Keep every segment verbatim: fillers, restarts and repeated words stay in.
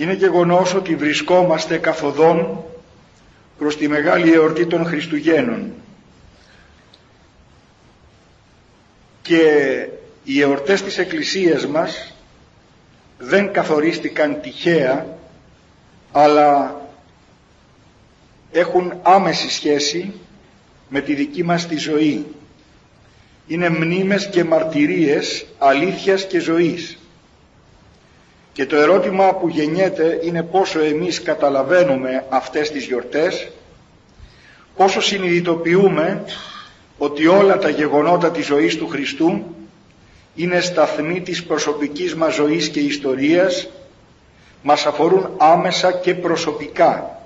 Είναι γεγονός ότι βρισκόμαστε καθοδόν προς τη μεγάλη εορτή των Χριστουγέννων και οι εορτές της Εκκλησίας μας δεν καθορίστηκαν τυχαία, αλλά έχουν άμεση σχέση με τη δική μας τη ζωή. Είναι μνήμες και μαρτυρίες αλήθειας και ζωής. Και το ερώτημα που γεννιέται είναι πόσο εμείς καταλαβαίνουμε αυτές τις γιορτές, πόσο συνειδητοποιούμε ότι όλα τα γεγονότα της ζωής του Χριστού είναι σταθμοί της προσωπικής μας ζωής και ιστορίας, μας αφορούν άμεσα και προσωπικά.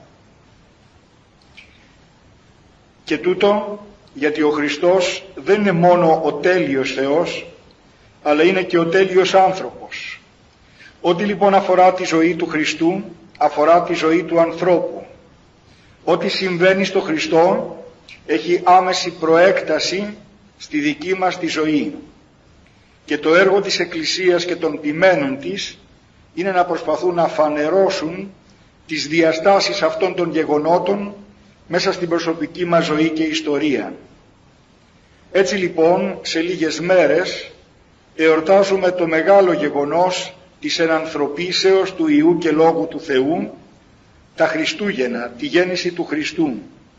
Και τούτο γιατί ο Χριστός δεν είναι μόνο ο τέλειος Θεός, αλλά είναι και ο τέλειος άνθρωπος. Ό,τι λοιπόν αφορά τη ζωή του Χριστού, αφορά τη ζωή του ανθρώπου. Ό,τι συμβαίνει στο Χριστό έχει άμεση προέκταση στη δική μας τη ζωή. Και το έργο της Εκκλησίας και των ποιμένων της είναι να προσπαθούν να φανερώσουν τις διαστάσεις αυτών των γεγονότων μέσα στην προσωπική μας ζωή και ιστορία. Έτσι λοιπόν σε λίγες μέρες εορτάζουμε το μεγάλο γεγονός της ενανθρωπίσεως του Υιού και Λόγου του Θεού, τα Χριστούγεννα, τη γέννηση του Χριστού.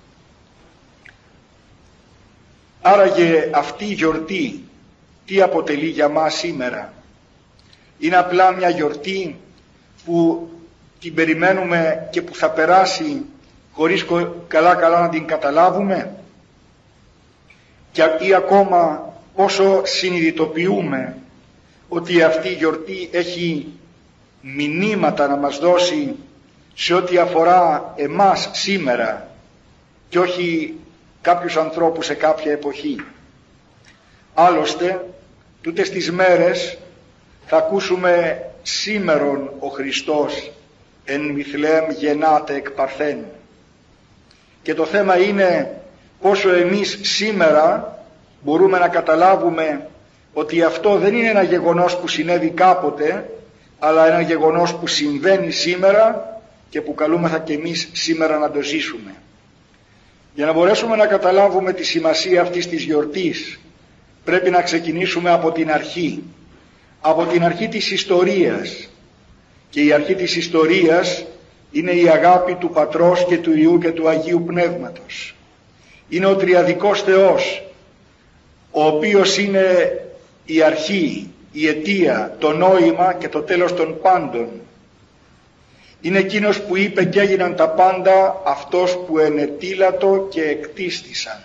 Άραγε αυτή η γιορτή τι αποτελεί για μας σήμερα? Είναι απλά μια γιορτή που την περιμένουμε και που θα περάσει χωρίς καλά καλά να την καταλάβουμε, και ή ακόμα πόσο συνειδητοποιούμε ότι αυτή η γιορτή έχει μηνύματα να μας δώσει σε ό,τι αφορά εμάς σήμερα και όχι κάποιους ανθρώπους σε κάποια εποχή. Άλλωστε τούτες τις μέρες θα ακούσουμε σήμερον ο Χριστός εν Μηθλεέμ γεννάται εκ Παρθένου. Και το θέμα είναι πόσο εμείς σήμερα μπορούμε να καταλάβουμε ότι αυτό δεν είναι ένα γεγονός που συνέβη κάποτε, αλλά ένα γεγονός που συμβαίνει σήμερα και που καλούμεθα και εμείς σήμερα να το ζήσουμε. Για να μπορέσουμε να καταλάβουμε τη σημασία αυτής της γιορτής πρέπει να ξεκινήσουμε από την αρχή, από την αρχή της ιστορίας. Και η αρχή της ιστορίας είναι η αγάπη του Πατρός και του Υιού και του Αγίου Πνεύματος. Είναι ο Τριαδικός Θεός, ο οποίος είναι η αρχή, η αιτία, το νόημα και το τέλος των πάντων. Είναι εκείνος που είπε και έγιναν τα πάντα, αυτός που ενετήλατο και εκτίστησαν.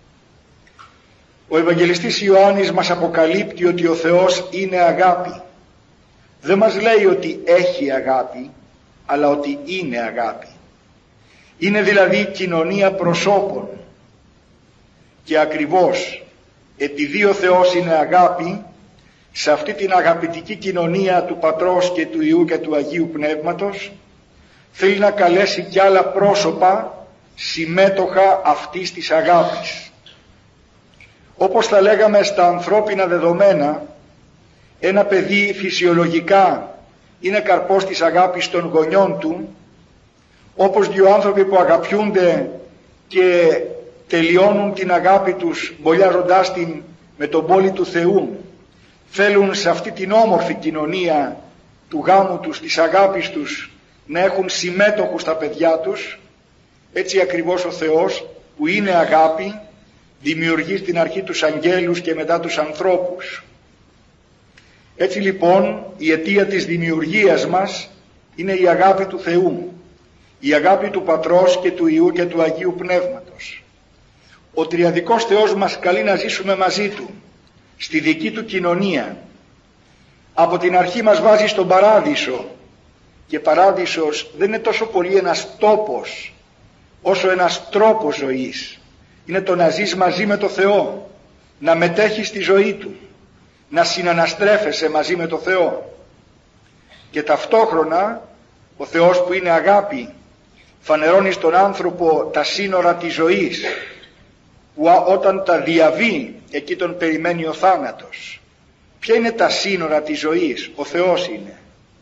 Ο Ευαγγελιστής Ιωάννης μας αποκαλύπτει ότι ο Θεός είναι αγάπη. Δεν μας λέει ότι έχει αγάπη, αλλά ότι είναι αγάπη. Είναι δηλαδή κοινωνία προσώπων. Και ακριβώς επειδή ο Θεός είναι αγάπη, σε αυτή την αγαπητική κοινωνία του Πατρός και του Υιού και του Αγίου Πνεύματος θέλει να καλέσει κι άλλα πρόσωπα συμμέτοχα αυτής της αγάπης. Όπως θα λέγαμε στα ανθρώπινα δεδομένα, ένα παιδί φυσιολογικά είναι καρπός της αγάπης των γονιών του, όπως δύο άνθρωποι που αγαπιούνται και τελειώνουν την αγάπη τους μπολιάζοντάς την με τον πόλη του Θεού, θέλουν σε αυτή την όμορφη κοινωνία του γάμου τους, της αγάπης τους, να έχουν συμμέτοχους τα παιδιά τους. Έτσι ακριβώς ο Θεός που είναι αγάπη δημιουργεί στην αρχή τους αγγέλους και μετά τους ανθρώπους. Έτσι λοιπόν η αιτία της δημιουργίας μας είναι η αγάπη του Θεού, η αγάπη του Πατρός και του Υιού και του Αγίου Πνεύματος. Ο Τριαδικός Θεός μας καλεί να ζήσουμε μαζί Του, στη δική Του κοινωνία. Από την αρχή μας βάζει στον παράδεισο, και παράδεισος δεν είναι τόσο πολύ ένας τόπος όσο ένας τρόπος ζωής. Είναι το να ζεις μαζί με το Θεό, να μετέχεις στη ζωή Του, να συναναστρέφεσαι μαζί με το Θεό. Και ταυτόχρονα ο Θεός που είναι αγάπη φανερώνει στον άνθρωπο τα σύνορα της ζωής, που όταν τα διαβεί εκεί τον περιμένει ο θάνατος. Ποια είναι τα σύνορα της ζωής? Ο Θεός είναι.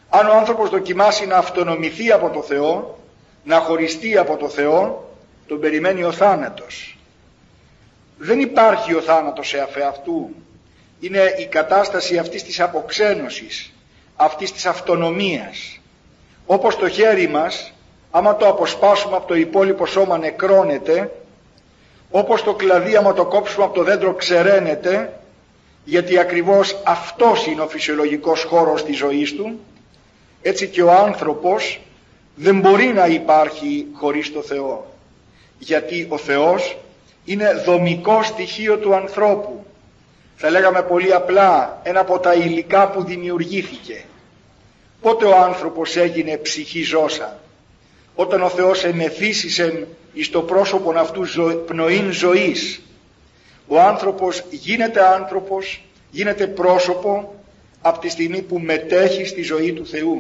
Αν ο άνθρωπος δοκιμάσει να αυτονομηθεί από το Θεό, να χωριστεί από το Θεό, τον περιμένει ο θάνατος. Δεν υπάρχει ο θάνατος σε αφεαυτού. Είναι η κατάσταση αυτής της αποξένωσης, αυτής της αυτονομίας. Όπως το χέρι μας, άμα το αποσπάσουμε από το υπόλοιπο σώμα νεκρώνεται, όπως το κλαδί άμα το κόψουμε από το δέντρο ξεραίνεται, γιατί ακριβώς αυτός είναι ο φυσιολογικός χώρος της ζωής του, έτσι και ο άνθρωπος δεν μπορεί να υπάρχει χωρίς το Θεό, γιατί ο Θεός είναι δομικό στοιχείο του ανθρώπου. Θα λέγαμε πολύ απλά, ένα από τα υλικά που δημιουργήθηκε. Πότε ο άνθρωπος έγινε ψυχή ζώσα? Όταν ο Θεός εμεθύσισε εις το πρόσωπον αυτού ζω, πνοήν ζωής. Ο άνθρωπος γίνεται άνθρωπος, γίνεται πρόσωπο από τη στιγμή που μετέχει στη ζωή του Θεού.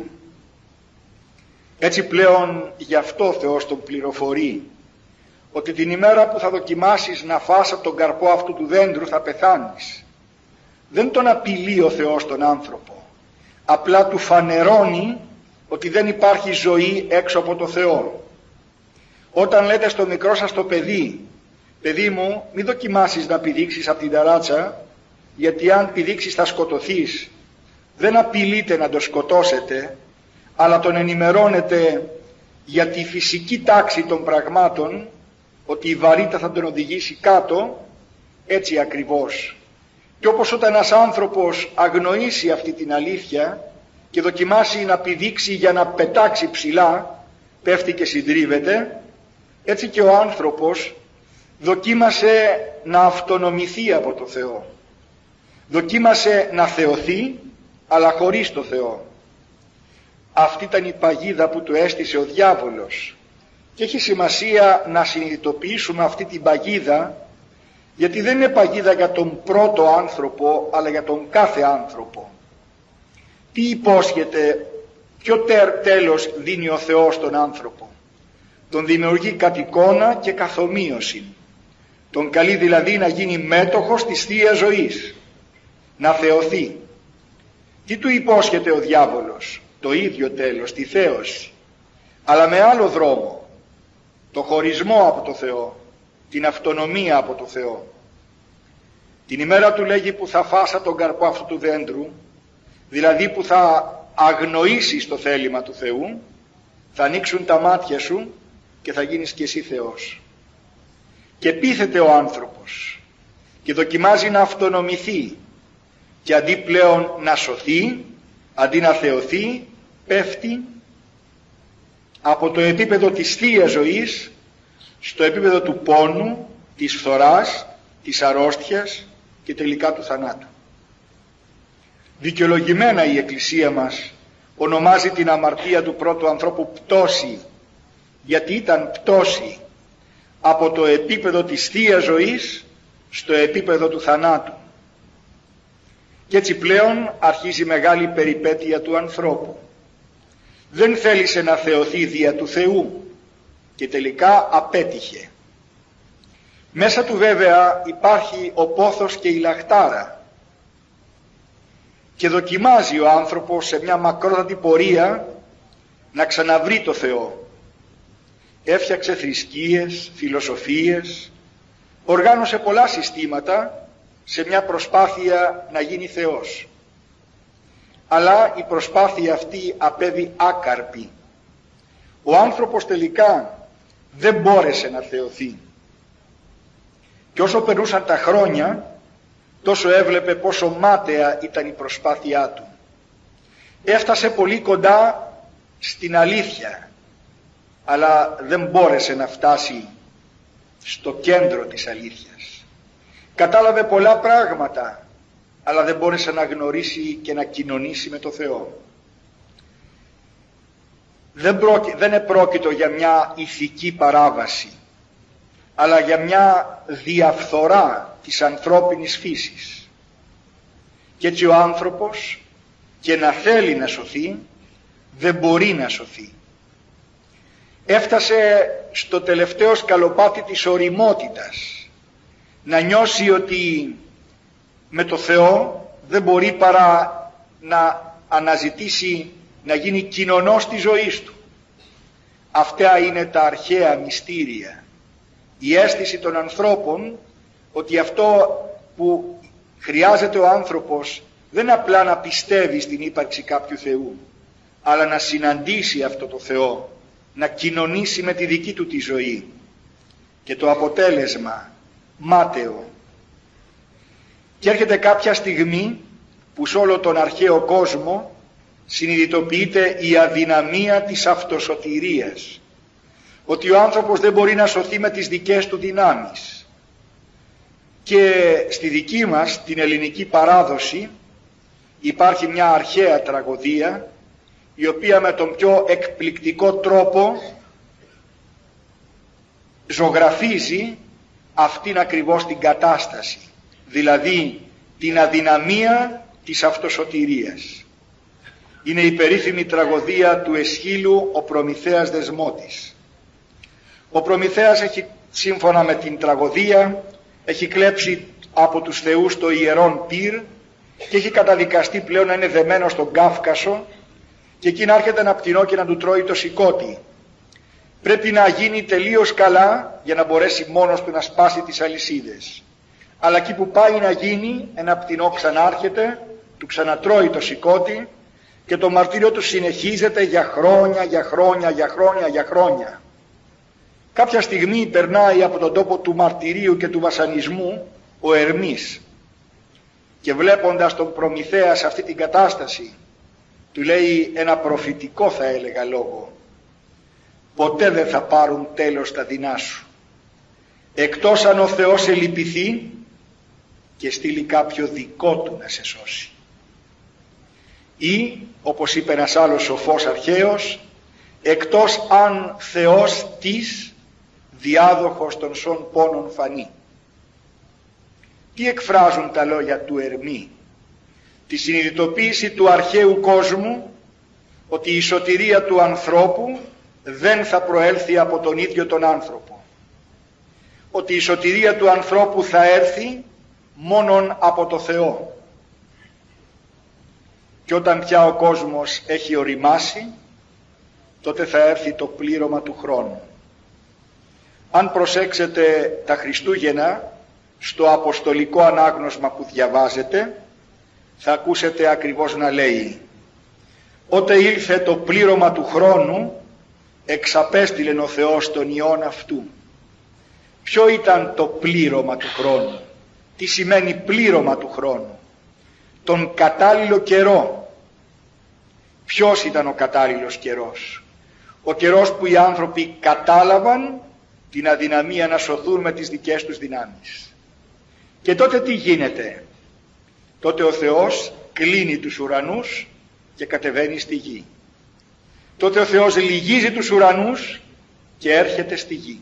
Έτσι πλέον γι' αυτό ο Θεός τον πληροφορεί ότι την ημέρα που θα δοκιμάσεις να φας από τον καρπό αυτού του δέντρου θα πεθάνεις. Δεν τον απειλεί ο Θεός τον άνθρωπο, απλά του φανερώνει ότι δεν υπάρχει ζωή έξω από το Θεό. Όταν λέτε στο μικρό σας το παιδί, παιδί μου μην δοκιμάσεις να πηδήξεις από την ταράτσα, γιατί αν πηδήξεις θα σκοτωθείς, δεν απειλείτε να το σκοτώσετε, αλλά τον ενημερώνετε για τη φυσική τάξη των πραγμάτων, ότι η βαρύτητα θα τον οδηγήσει κάτω. Έτσι ακριβώς. Και όπως όταν ένας άνθρωπος αγνοήσει αυτή την αλήθεια και δοκιμάσει να πηδήξει για να πετάξει ψηλά, πέφτει και συντρίβεται, έτσι και ο άνθρωπος δοκίμασε να αυτονομηθεί από το Θεό. Δοκίμασε να θεωθεί, αλλά χωρίς το Θεό. Αυτή ήταν η παγίδα που του έστησε ο διάβολος. Και έχει σημασία να συνειδητοποιήσουμε αυτή την παγίδα, γιατί δεν είναι παγίδα για τον πρώτο άνθρωπο, αλλά για τον κάθε άνθρωπο. Τι υπόσχεται, ποιο τέλος δίνει ο Θεός στον άνθρωπο? Τον δημιουργεί κατ' εικόνα και καθ' ομοίωση. Τον καλεί δηλαδή να γίνει μέτοχος της Θείας Ζωής, να θεωθεί. Τι του υπόσχεται ο διάβολος? Το ίδιο τέλος, τη θέωση, αλλά με άλλο δρόμο, το χωρισμό από το Θεό, την αυτονομία από το Θεό. Την ημέρα του λέγει που θα φάσα τον καρπό αυτού του δέντρου, δηλαδή που θα αγνοήσεις το θέλημα του Θεού, θα ανοίξουν τα μάτια σου και θα γίνεις και εσύ Θεός. Και πείθεται ο άνθρωπος και δοκιμάζει να αυτονομηθεί, και αντί πλέον να σωθεί, αντί να θεωθεί, πέφτει από το επίπεδο της Θείας Ζωής στο επίπεδο του πόνου, της φθοράς, της αρρώστιας και τελικά του θανάτου. Δικαιολογημένα η Εκκλησία μας ονομάζει την αμαρτία του πρώτου ανθρώπου πτώση, γιατί ήταν πτώση από το επίπεδο της Θείας Ζωής στο επίπεδο του θανάτου. Και έτσι πλέον αρχίζει μεγάλη περιπέτεια του ανθρώπου. Δεν θέλησε να θεωθεί δια του Θεού και τελικά απέτυχε. Μέσα του βέβαια υπάρχει ο πόθος και η λαχτάρα, και δοκιμάζει ο άνθρωπος σε μια μακρότατη πορεία να ξαναβρει το Θεό. Έφτιαξε θρησκείες, φιλοσοφίες, οργάνωσε πολλά συστήματα σε μια προσπάθεια να γίνει Θεός. Αλλά η προσπάθεια αυτή απέβη άκαρπη. Ο άνθρωπος τελικά δεν μπόρεσε να θεωθεί. Και όσο περνούσαν τα χρόνια, τόσο έβλεπε πόσο μάταια ήταν η προσπάθειά του. Έφτασε πολύ κοντά στην αλήθεια, αλλά δεν μπόρεσε να φτάσει στο κέντρο της αλήθειας. Κατάλαβε πολλά πράγματα, αλλά δεν μπόρεσε να γνωρίσει και να κοινωνήσει με το Θεό. Δεν, πρόκει, δεν επρόκειτο για μια ηθική παράβαση, αλλά για μια διαφθορά της ανθρώπινης φύσης. Και έτσι ο άνθρωπος, και να θέλει να σωθεί, δεν μπορεί να σωθεί. Έφτασε στο τελευταίο σκαλοπάτι της ωριμότητας, να νιώσει ότι με το Θεό δεν μπορεί παρά να αναζητήσει να γίνει κοινωνός της ζωής του. Αυτά είναι τα αρχαία μυστήρια. Η αίσθηση των ανθρώπων ότι αυτό που χρειάζεται ο άνθρωπος δεν απλά να πιστεύει στην ύπαρξη κάποιου Θεού, αλλά να συναντήσει αυτό το Θεό, να κοινωνήσει με τη δική του τη ζωή. Και το αποτέλεσμα μάταιο. Και έρχεται κάποια στιγμή που σε όλο τον αρχαίο κόσμο συνειδητοποιείται η αδυναμία της αυτοσωτηρίας, ότι ο άνθρωπος δεν μπορεί να σωθεί με τις δικές του δυνάμεις. Και στη δική μας την ελληνική παράδοση υπάρχει μια αρχαία τραγωδία, η οποία με τον πιο εκπληκτικό τρόπο ζωγραφίζει αυτήν ακριβώς την κατάσταση, δηλαδή την αδυναμία της αυτοσωτηρίας. Είναι η περίφημη τραγωδία του Αισχύλου «Ο Προμηθέας Δεσμότης». Ο Προμηθέας έχει, σύμφωνα με την τραγωδία, έχει κλέψει από τους θεούς το ιερόν πυρ και έχει καταδικαστεί πλέον να είναι δεμένος στον Κάφκασο, και εκεί να έρχεται ένα πτηνό και να του τρώει το σηκώτη. Πρέπει να γίνει τελείως καλά για να μπορέσει μόνος του να σπάσει τις αλυσίδες. Αλλά εκεί που πάει να γίνει, ένα πτηνό ξανάρχεται, του ξανατρώει το σηκώτη και το μαρτύριο του συνεχίζεται για χρόνια, για χρόνια, για χρόνια, για χρόνια. Κάποια στιγμή περνάει από τον τόπο του μαρτυρίου και του βασανισμού ο Ερμής, και βλέποντας τον Προμηθέα σε αυτή την κατάσταση, του λέει ένα προφητικό, θα έλεγα, λόγο: ποτέ δεν θα πάρουν τέλος τα δεινά σου, εκτός αν ο Θεός σε λυπηθεί και στείλει κάποιο δικό του να σε σώσει. Ή, όπως είπε ένας άλλος σοφός αρχαίος, εκτός αν Θεός της διάδοχος των σών πόνων φανεί. Τι εκφράζουν τα λόγια του Ερμή? Τη συνειδητοποίηση του αρχαίου κόσμου ότι η σωτηρία του ανθρώπου δεν θα προέλθει από τον ίδιο τον άνθρωπο, ότι η σωτηρία του ανθρώπου θα έρθει μόνον από το Θεό. Και όταν πια ο κόσμος έχει οριμάσει, τότε θα έρθει το πλήρωμα του χρόνου. Αν προσέξετε τα Χριστούγεννα, στο αποστολικό ανάγνωσμα που διαβάζετε, θα ακούσετε ακριβώς να λέει: «Ότε ήλθε το πλήρωμα του χρόνου, εξαπέστειλεν ο Θεός τον Υιόν αυτού». Ποιο ήταν το πλήρωμα του χρόνου? Τι σημαίνει πλήρωμα του χρόνου? Τον κατάλληλο καιρό. Ποιος ήταν ο κατάλληλος καιρός? Ο καιρός που οι άνθρωποι κατάλαβαν την αδυναμία να σωθούν με τις δικές τους δυνάμεις. Και τότε τι γίνεται? Τότε ο Θεός κλείνει τους ουρανούς και κατεβαίνει στη γη. Τότε ο Θεός λυγίζει τους ουρανούς και έρχεται στη γη.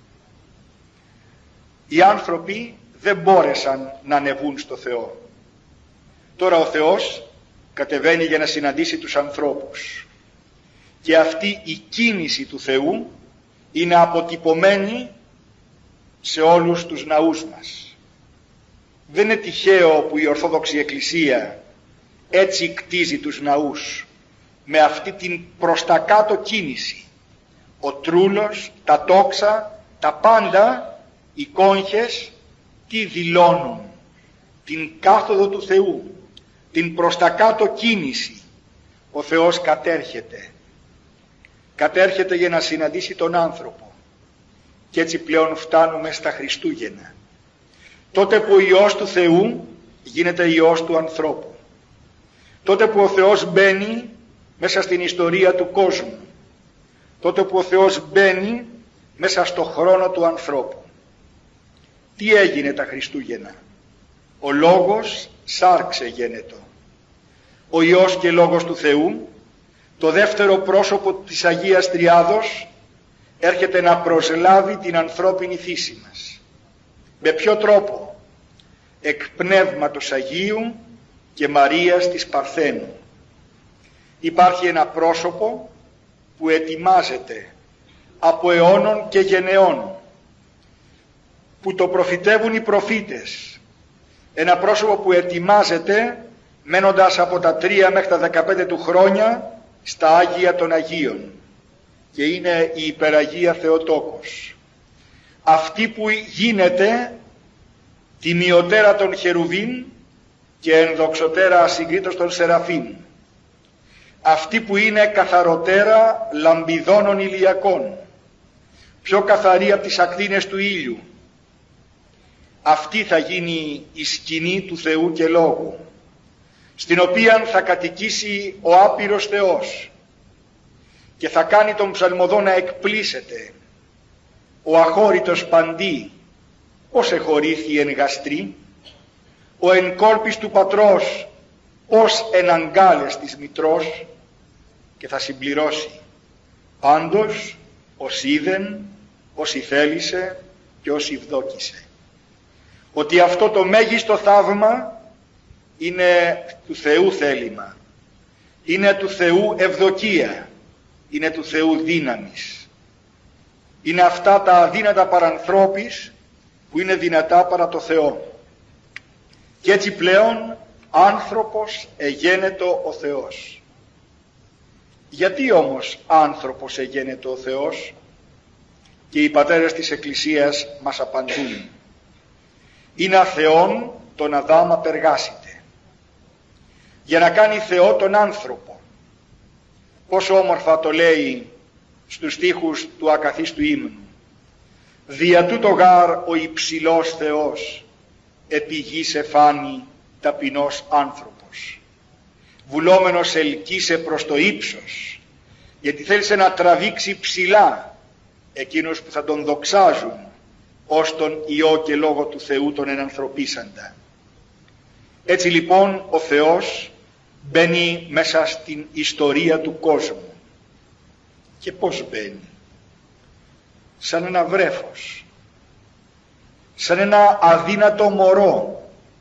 Οι άνθρωποι δεν μπόρεσαν να ανεβούν στο Θεό. Τώρα ο Θεός κατεβαίνει για να συναντήσει τους ανθρώπους. Και αυτή η κίνηση του Θεού είναι αποτυπωμένη σε όλους τους ναούς μας. Δεν είναι τυχαίο που η Ορθόδοξη Εκκλησία έτσι κτίζει τους ναούς, με αυτή την προς τα κάτω κίνηση. Ο τρούλος, τα τόξα, τα πάντα, οι κόγχες, τι δηλώνουν? Την κάθοδο του Θεού, την προς τα κάτω κίνηση. Ο Θεός κατέρχεται. Κατέρχεται για να συναντήσει τον άνθρωπο. Και έτσι πλέον φτάνουμε στα Χριστούγεννα. Τότε που ο Υιός του Θεού γίνεται Υιός του ανθρώπου. Τότε που ο Θεός μπαίνει μέσα στην ιστορία του κόσμου. Τότε που ο Θεός μπαίνει μέσα στο χρόνο του ανθρώπου. Τι έγινε τα Χριστούγεννα? Ο Λόγος σάρξε γένετο. Ο Υιός και Λόγος του Θεού, το δεύτερο πρόσωπο της Αγίας Τριάδος, έρχεται να προσλάβει την ανθρώπινη φύση μας. Με ποιο τρόπο? Εκ Πνεύματος Αγίου και Μαρίας της Παρθένου. Υπάρχει ένα πρόσωπο που ετοιμάζεται από αιώνων και γενεών, που το προφητεύουν οι προφήτες. Ένα πρόσωπο που ετοιμάζεται μένοντας από τα τρία μέχρι τα δεκαπέντε του χρόνια στα Άγια των Αγίων και είναι η Υπεραγία Θεοτόκος, αυτή που γίνεται τιμιωτέρα των Χερουβίμ και ενδοξωτέρα ασυγκρίτως των Σεραφείμ, αυτή που είναι καθαροτέρα λαμπιδώνων ηλιακών, πιο καθαρή από τις ακτίνες του ήλιου, αυτή θα γίνει η σκηνή του Θεού και Λόγου, στην οποία θα κατοικήσει ο άπειρος Θεός και θα κάνει τον ψαλμοδό να εκπλήσεται, ο αχώρητος παντί, ως εχωρήθη εν γαστρή, ο εν κόλπης του πατρός, ως εν αγκάλες της μητρός, και θα συμπληρώσει πάντως ως είδεν, ως ηθέλησε και ως ηδόκησε. Ότι αυτό το μέγιστο θαύμα είναι του Θεού θέλημα, είναι του Θεού ευδοκία, είναι του Θεού δύναμης. Είναι αυτά τα αδύνατα παρανθρώπης που είναι δυνατά παρά το Θεό. Και έτσι πλέον άνθρωπος εγένετο ο Θεός. Γιατί όμως άνθρωπος εγένετο ο Θεός? Και οι πατέρες της Εκκλησίας μας απαντούν: είναι αθεόν τον Αδάμ απεργάσιτε, για να κάνει Θεό τον άνθρωπο. Πόσο όμορφα το λέει στους στίχους του ακαθίστου ύμνου: δια τούτο γάρ ο υψηλός Θεός επί γης εφάνει ταπεινός άνθρωπος, βουλόμενος ελκύσε προς το ύψος, γιατί θέλησε να τραβήξει ψηλά εκείνους που θα τον δοξάζουν ως τον Υιό και Λόγο του Θεού τον ενανθρωπίσαντα. Έτσι λοιπόν ο Θεός μπαίνει μέσα στην ιστορία του κόσμου. Και πώς μπαίνει? Σαν ένα βρέφος, σαν ένα αδύνατο μωρό.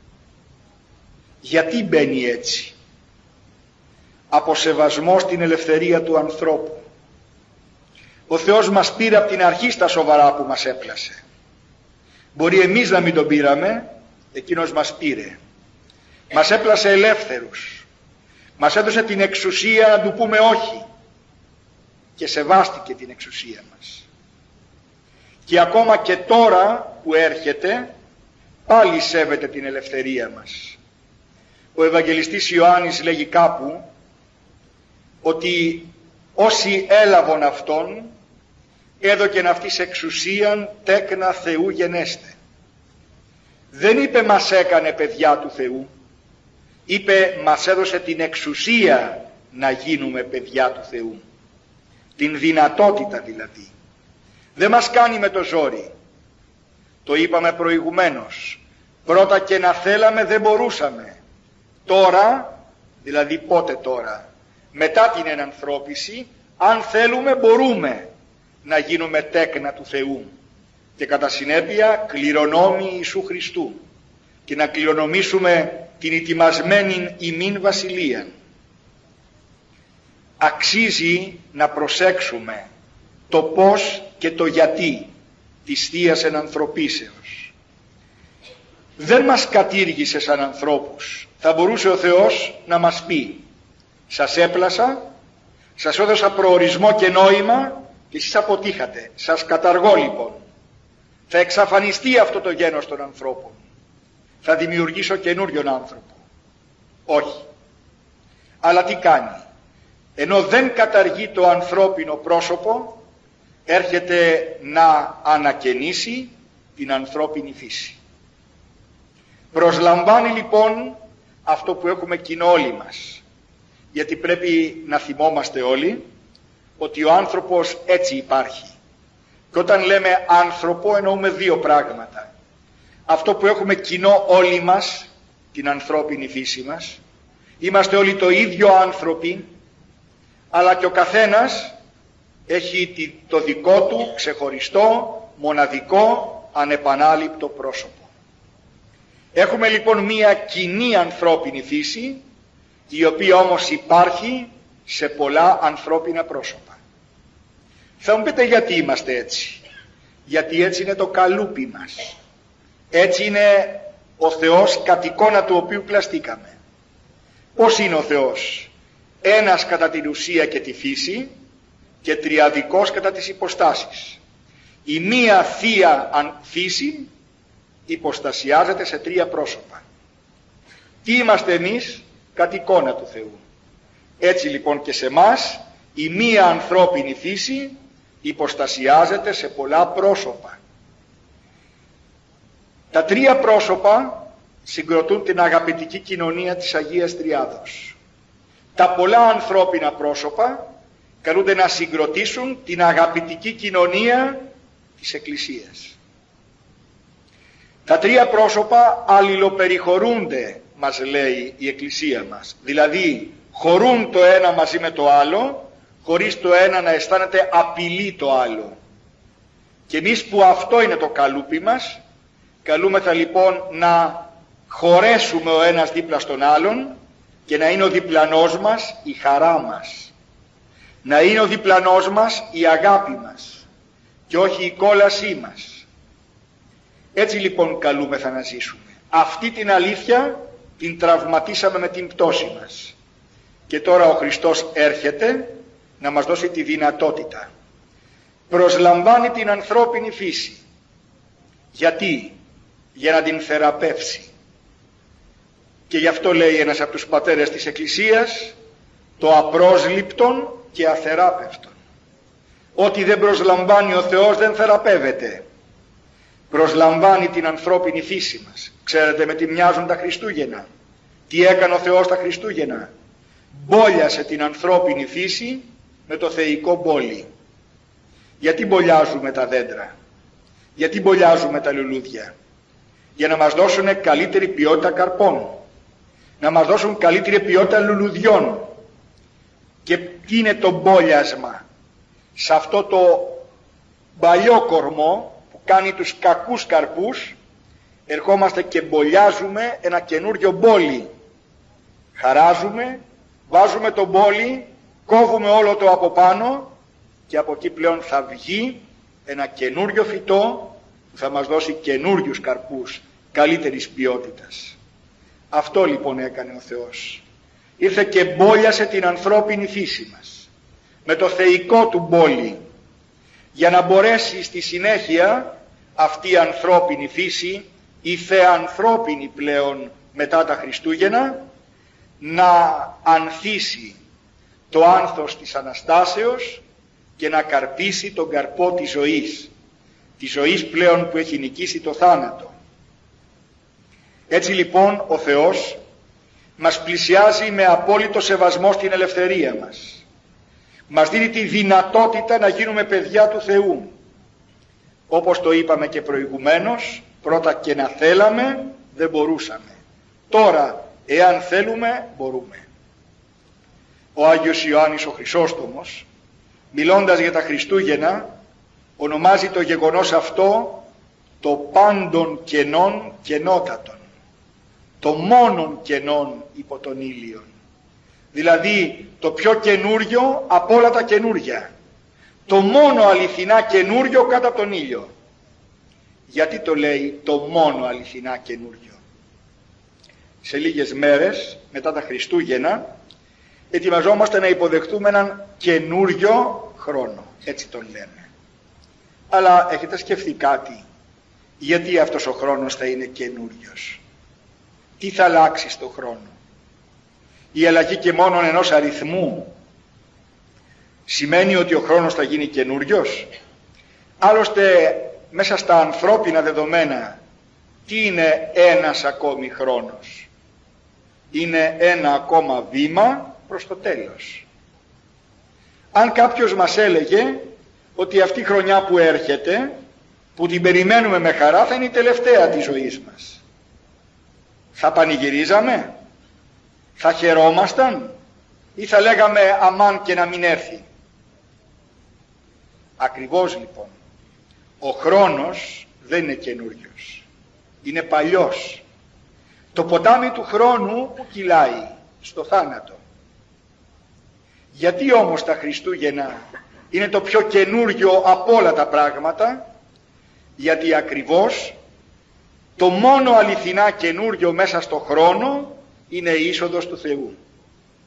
Γιατί μπαίνει έτσι? Από σεβασμό στην ελευθερία του ανθρώπου. Ο Θεός μας πήρε από την αρχή στα σοβαρά που μας έπλασε. Μπορεί εμείς να μην τον πήραμε, εκείνος μας πήρε. Μας έπλασε ελεύθερους. Μας έδωσε την εξουσία να του πούμε όχι. Και σεβάστηκε την εξουσία μας. Και ακόμα και τώρα που έρχεται, πάλι σέβεται την ελευθερία μας. Ο Ευαγγελιστής Ιωάννης λέγει κάπου ότι όσοι έλαβον αυτόν, έδωκεν αυτής εξουσίαν τέκνα Θεού γενέστε. Δεν είπε μας έκανε παιδιά του Θεού, είπε μας έδωσε την εξουσία να γίνουμε παιδιά του Θεού, την δυνατότητα δηλαδή. Δεν μας κάνει με το ζόρι. Το είπαμε προηγουμένως, πρώτα και να θέλαμε δεν μπορούσαμε. Τώρα, δηλαδή πότε τώρα? Μετά την ενανθρώπιση, αν θέλουμε μπορούμε να γίνουμε τέκνα του Θεού και κατά συνέπεια κληρονόμοι Ιησού Χριστού και να κληρονομήσουμε την ετοιμασμένη ημίν βασιλεία. Αξίζει να προσέξουμε το πώς και το γιατί της Θείας Ενανθρωπίσεως. Δεν μας κατήργησε σαν ανθρώπους. Θα μπορούσε ο Θεός να μας πει: σας έπλασα, σας έδωσα προορισμό και νόημα και εσείς αποτύχατε, σας καταργώ λοιπόν. Θα εξαφανιστεί αυτό το γένος των ανθρώπων, θα δημιουργήσω καινούριον άνθρωπο. Όχι. Αλλά τι κάνει? Ενώ δεν καταργεί το ανθρώπινο πρόσωπο, έρχεται να ανακαινήσει την ανθρώπινη φύση. Προσλαμβάνει λοιπόν αυτό που έχουμε κοινό όλοι μας, γιατί πρέπει να θυμόμαστε όλοι ότι ο άνθρωπος έτσι υπάρχει. Και όταν λέμε άνθρωπο εννοούμε δύο πράγματα. Αυτό που έχουμε κοινό όλοι μας, την ανθρώπινη φύση μας, είμαστε όλοι το ίδιο άνθρωποι, αλλά και ο καθένας έχει το δικό του ξεχωριστό, μοναδικό, ανεπανάληπτο πρόσωπο. Έχουμε λοιπόν μία κοινή ανθρώπινη φύση, η οποία όμως υπάρχει σε πολλά ανθρώπινα πρόσωπα. Θα μου πείτε γιατί είμαστε έτσι? Γιατί έτσι είναι το καλούπι μας. Έτσι είναι ο Θεός κατ' εικόνα του οποίου πλαστήκαμε. Πώς είναι ο Θεός? ένας κατά την ουσία και τη φύση και τριαδικός κατά τις υποστάσεις. Η μία θεία φύση υποστασιάζεται σε τρία πρόσωπα. Τι είμαστε εμείς? Κατ' εικόνα του Θεού. Έτσι λοιπόν και σε μας η μία ανθρώπινη φύση υποστασιάζεται σε πολλά πρόσωπα. Τα τρία πρόσωπα συγκροτούν την αγαπητική κοινωνία της Αγίας Τριάδος. Τα πολλά ανθρώπινα πρόσωπα καλούνται να συγκροτήσουν την αγαπητική κοινωνία της Εκκλησίας. Τα τρία πρόσωπα αλληλοπεριχωρούνται, μας λέει η Εκκλησία μας. Δηλαδή χωρούν το ένα μαζί με το άλλο, χωρίς το ένα να αισθάνεται απειλή το άλλο. Και εμείς που αυτό είναι το καλούπι μας, καλούμεθα λοιπόν να χωρέσουμε ο ένας δίπλα στον άλλον και να είναι ο διπλανός μας η χαρά μας. Να είναι ο διπλανός μας η αγάπη μας και όχι η κόλασή μας. Έτσι λοιπόν καλούμεθα να ζήσουμε. Αυτή την αλήθεια την τραυματίσαμε με την πτώση μας. Και τώρα ο Χριστός έρχεται να μας δώσει τη δυνατότητα. Προσλαμβάνει την ανθρώπινη φύση. Γιατί? Για να την θεραπεύσει. Και γι' αυτό λέει ένας από τους πατέρες της Εκκλησίας, το απρόσληπτον και αθεράπευτον. Ό,τι δεν προσλαμβάνει ο Θεός δεν θεραπεύεται. Προσλαμβάνει την ανθρώπινη φύση μας. Ξέρετε με τι μοιάζουν τα Χριστούγεννα? Τι έκανε ο Θεός τα Χριστούγεννα? Μπόλιασε την ανθρώπινη φύση με το θεϊκό μπόλι. Γιατί μπολιάζουμε τα δέντρα? Γιατί μπολιάζουμε τα λουλούδια? Για να μας δώσουν καλύτερη ποιότητα καρπών, να μας δώσουν καλύτερη ποιότητα λουλουδιών. Και τι είναι το μπόλιασμα? Σε αυτό το παλιό κορμό που κάνει τους κακούς καρπούς, ερχόμαστε και μπολιάζουμε ένα καινούριο μπόλι. Χαράζουμε, βάζουμε το μπόλι, κόβουμε όλο το από πάνω και από εκεί πλέον θα βγει ένα καινούριο φυτό που θα μας δώσει καινούριους καρπούς καλύτερης ποιότητας. Αυτό λοιπόν έκανε ο Θεός. Ήρθε και μπόλιασε την ανθρώπινη φύση μας με το θεϊκό του μπόλι, για να μπορέσει στη συνέχεια αυτή η ανθρώπινη φύση, η θεανθρώπινη πλέον μετά τα Χριστούγεννα, να ανθίσει το άνθος της Αναστάσεως και να καρπίσει τον καρπό της ζωής, της ζωής πλέον που έχει νικήσει το θάνατο. Έτσι λοιπόν ο Θεός μας πλησιάζει με απόλυτο σεβασμό στην ελευθερία μας. Μας δίνει τη δυνατότητα να γίνουμε παιδιά του Θεού. Όπως το είπαμε και προηγουμένως, πρώτα και να θέλαμε δεν μπορούσαμε. Τώρα εάν θέλουμε μπορούμε. Ο Άγιος Ιωάννης ο Χρυσόστομος, μιλώντας για τα Χριστούγεννα, ονομάζει το γεγονός αυτό το πάντων κενών κενότατον, το μόνον κενών υπό τον ήλιον. Δηλαδή το πιο καινούριο από όλα τα καινούρια, το μόνο αληθινά καινούριο κάτω από τον ήλιο. Γιατί το λέει το μόνο αληθινά καινούριο? Σε λίγες μέρες μετά τα Χριστούγεννα ετοιμαζόμαστε να υποδεχτούμε έναν καινούριο χρόνο, έτσι τον λένε. Αλλά έχετε σκεφτεί κάτι? Γιατί αυτός ο χρόνος θα είναι καινούριος? Τι θα αλλάξει στον χρόνο? Η αλλαγή και μόνο ενός αριθμού σημαίνει ότι ο χρόνος θα γίνει καινούριος? Άλλωστε μέσα στα ανθρώπινα δεδομένα τι είναι ένας ακόμη χρόνος? Είναι ένα ακόμα βήμα προς το τέλος. Αν κάποιος μας έλεγε ότι αυτή η χρονιά που έρχεται, που την περιμένουμε με χαρά, θα είναι η τελευταία της ζωής μας, θα πανηγυρίζαμε? Θα χαιρόμασταν? Ή θα λέγαμε αμάν και να μην έρθει? Ακριβώς λοιπόν, ο χρόνος δεν είναι καινούριος, είναι παλιός. Το ποτάμι του χρόνου που κυλάει στο θάνατο. Γιατί όμως τα Χριστούγεννα είναι το πιο καινούριο από όλα τα πράγματα? Γιατί ακριβώς το μόνο αληθινά καινούριο μέσα στο χρόνο είναι η είσοδος του Θεού.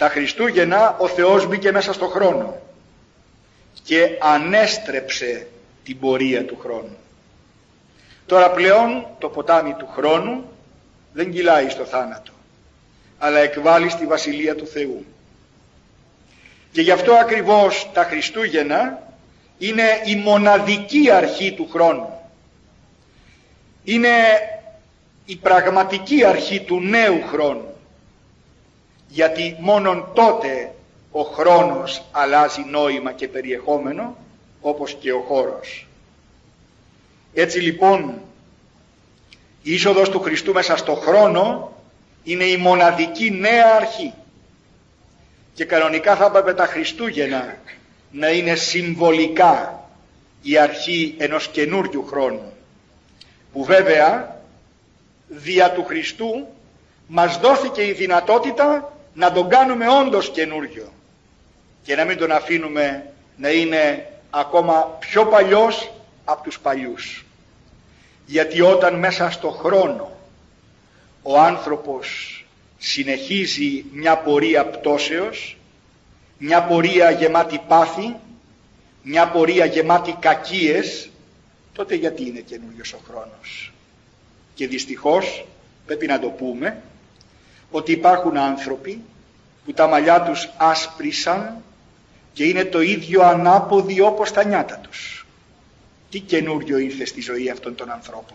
Τα Χριστούγεννα ο Θεός μπήκε μέσα στο χρόνο και ανέστρεψε την πορεία του χρόνου. Τώρα πλέον το ποτάμι του χρόνου δεν κυλάει στο θάνατο, αλλά εκβάλλει στη Βασιλεία του Θεού. Και γι' αυτό ακριβώς τα Χριστούγεννα είναι η μοναδική αρχή του χρόνου. Είναι η πραγματική αρχή του νέου χρόνου, γιατί μόνον τότε ο χρόνος αλλάζει νόημα και περιεχόμενο, όπως και ο χώρος. Έτσι λοιπόν η είσοδος του Χριστού μέσα στο χρόνο είναι η μοναδική νέα αρχή, και κανονικά θα έπρεπε τα Χριστούγεννα να είναι συμβολικά η αρχή ενός καινούριου χρόνου, που βέβαια δια του Χριστού μας δόθηκε η δυνατότητα να τον κάνουμε όντως καινούριο και να μην τον αφήνουμε να είναι ακόμα πιο παλιός από τους παλιούς. Γιατί όταν μέσα στο χρόνο ο άνθρωπος συνεχίζει μια πορεία πτώσεως, μια πορεία γεμάτη πάθη, μια πορεία γεμάτη κακίες, τότε γιατί είναι καινούριος ο χρόνος? Και δυστυχώς πρέπει να το πούμε ότι υπάρχουν άνθρωποι που τα μαλλιά τους άσπρισαν και είναι το ίδιο ανάποδοι όπως τα νιάτα τους. Τι καινούριο ήρθε στη ζωή αυτών των ανθρώπων?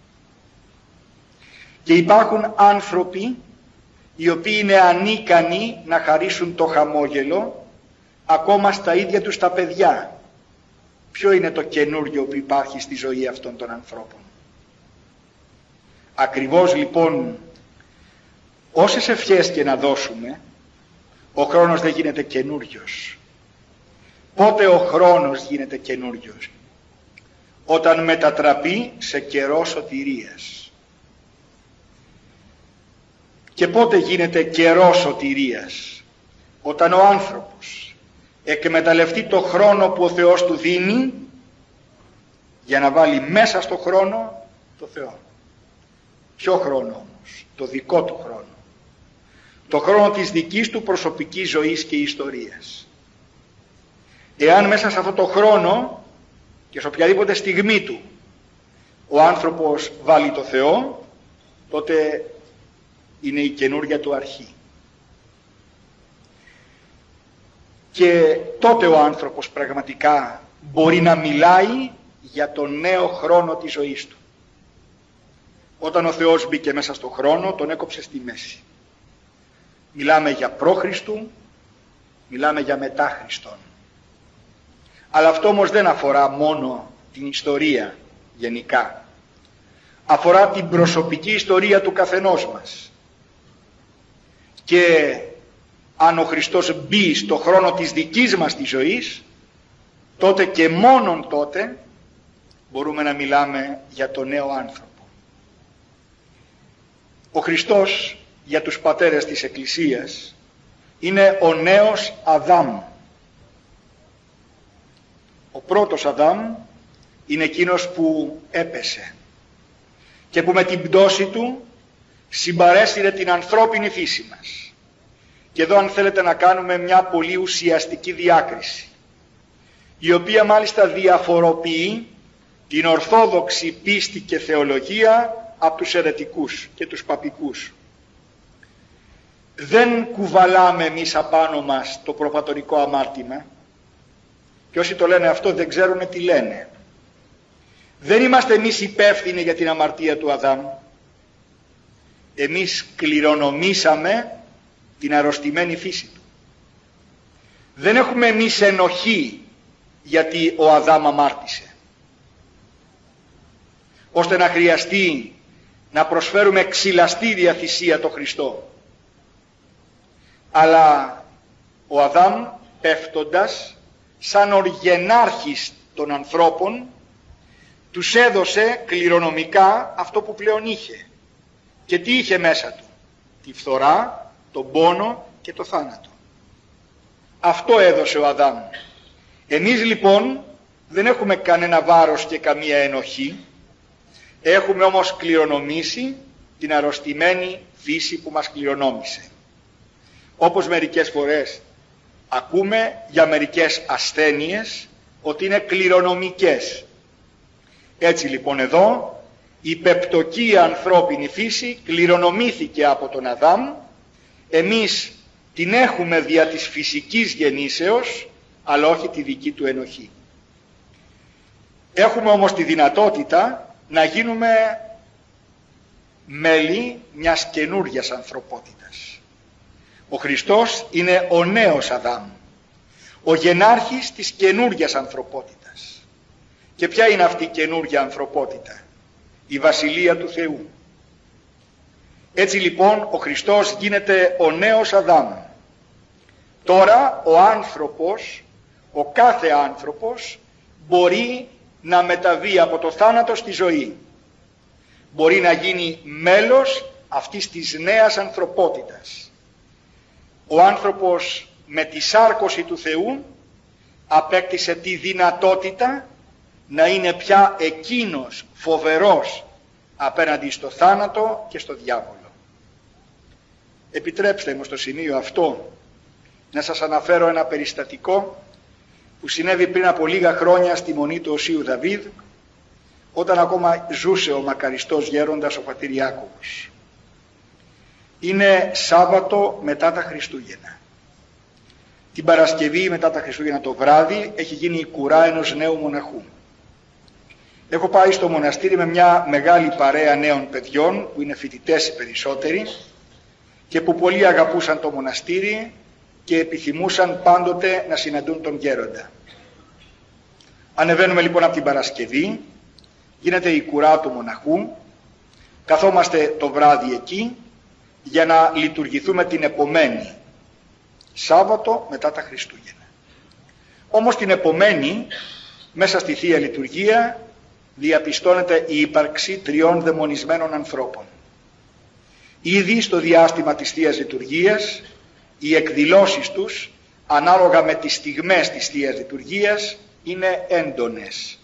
Και υπάρχουν άνθρωποι οι οποίοι είναι ανίκανοι να χαρίσουν το χαμόγελο ακόμα στα ίδια τους τα παιδιά. Ποιο είναι το καινούριο που υπάρχει στη ζωή αυτών των ανθρώπων? Ακριβώς λοιπόν όσες ευχές και να δώσουμε, ο χρόνος δεν γίνεται καινούριος. Πότε ο χρόνος γίνεται καινούριος? Όταν μετατραπεί σε καιρό σωτηρίας. Και πότε γίνεται καιρό σωτηρίας? Όταν ο άνθρωπος εκμεταλλευτεί το χρόνο που ο Θεός του δίνει για να βάλει μέσα στο χρόνο το Θεό. Ποιο χρόνο όμως? Το δικό του χρόνο. Το χρόνο της δικής του προσωπικής ζωής και ιστορίας. Εάν μέσα σε αυτό το χρόνο και σε οποιαδήποτε στιγμή του ο άνθρωπος βάλει το Θεό, τότε είναι η καινούρια του αρχή. Και τότε ο άνθρωπος πραγματικά μπορεί να μιλάει για τον νέο χρόνο της ζωής του. Όταν ο Θεός μπήκε μέσα στο χρόνο, τον έκοψε στη μέση. Μιλάμε για προ-Χριστού, μιλάμε για μετά Χριστόν. Αλλά αυτό όμως δεν αφορά μόνο την ιστορία γενικά. Αφορά την προσωπική ιστορία του καθενός μας. Και αν ο Χριστός μπει στο χρόνο της δικής μας της ζωής, τότε και μόνον τότε μπορούμε να μιλάμε για τον νέο άνθρωπο. Ο Χριστός για τους πατέρες της Εκκλησίας είναι ο νέος Αδάμ. Ο πρώτος Αδάμ είναι εκείνος που έπεσε και που με την πτώση του συμπαρέσυρε την ανθρώπινη φύση μας. Και εδώ αν θέλετε να κάνουμε μια πολύ ουσιαστική διάκριση, η οποία μάλιστα διαφοροποιεί την ορθόδοξη πίστη και θεολογία από τους αιρετικούς και τους παπικούς. Δεν κουβαλάμε εμείς απάνω μας το προπατορικό αμάρτημα, και όσοι το λένε αυτό δεν ξέρουν τι λένε. Δεν είμαστε εμείς υπεύθυνοι για την αμαρτία του Αδάμ. Εμείς κληρονομήσαμε την αρρωστημένη φύση του. Δεν έχουμε εμείς ενοχή γιατί ο Αδάμ αμάρτησε, ώστε να χρειαστεί να προσφέρουμε ξυλαστήρια θυσία το Χριστό. Αλλά ο Αδάμ πέφτοντας σαν οργενάρχης των ανθρώπων τους έδωσε κληρονομικά αυτό που πλέον είχε. Και τι είχε μέσα του? Τη φθορά, τον πόνο και το θάνατο. Αυτό έδωσε ο Αδάμ. Εμείς λοιπόν δεν έχουμε κανένα βάρος και καμία ενοχή. Έχουμε όμως κληρονομήσει την αρρωστημένη φύση που μας κληρονόμησε. Όπως μερικές φορές ακούμε για μερικές ασθένειες ότι είναι κληρονομικές. Έτσι λοιπόν εδώ η πεπτωκία ανθρώπινη φύση κληρονομήθηκε από τον Αδάμ. Εμείς την έχουμε δια της φυσικής γεννήσεως, αλλά όχι τη δική του ενοχή. Έχουμε όμως τη δυνατότητα να γίνουμε μέλη μιας καινούργιας ανθρωπότητας. Ο Χριστός είναι ο νέος Αδάμ, ο γενάρχης της καινούργιας ανθρωπότητας. Και ποια είναι αυτή η καινούργια ανθρωπότητα? Η Βασιλεία του Θεού. Έτσι λοιπόν ο Χριστός γίνεται ο νέος Αδάμ. Τώρα ο άνθρωπος, ο κάθε άνθρωπος μπορεί να μεταβεί από το θάνατο στη ζωή. Μπορεί να γίνει μέλος αυτής της νέας ανθρωπότητας. Ο άνθρωπος με τη σάρκωση του Θεού απέκτησε τη δυνατότητα να είναι πια εκείνος φοβερός απέναντι στο θάνατο και στο διάβολο. Επιτρέψτε μου στο σημείο αυτό να σας αναφέρω ένα περιστατικό που συνέβη πριν από λίγα χρόνια στη Μονή του Οσίου Δαβίδ, όταν ακόμα ζούσε ο μακαριστός γέροντας ο πατήρ Ιάκωβος. Είναι Σάββατο μετά τα Χριστούγεννα. Την Παρασκευή μετά τα Χριστούγεννα το βράδυ έχει γίνει η κουρά ενός νέου μοναχού. Έχω πάει στο μοναστήρι με μια μεγάλη παρέα νέων παιδιών που είναι φοιτητές οι περισσότεροι και που πολύ αγαπούσαν το μοναστήρι και επιθυμούσαν πάντοτε να συναντούν τον γέροντα. Ανεβαίνουμε λοιπόν από την Παρασκευή, γίνεται η κουρά του μοναχού, καθόμαστε το βράδυ εκεί για να λειτουργηθούμε την επομένη, Σάββατο μετά τα Χριστούγεννα. Όμως την επομένη, μέσα στη Θεία Λειτουργία, διαπιστώνεται η ύπαρξη τριών δαιμονισμένων ανθρώπων. Ήδη στο διάστημα της Θείας Λειτουργίας, οι εκδηλώσεις τους, ανάλογα με τις στιγμές της Θείας Λειτουργίας, είναι έντονες.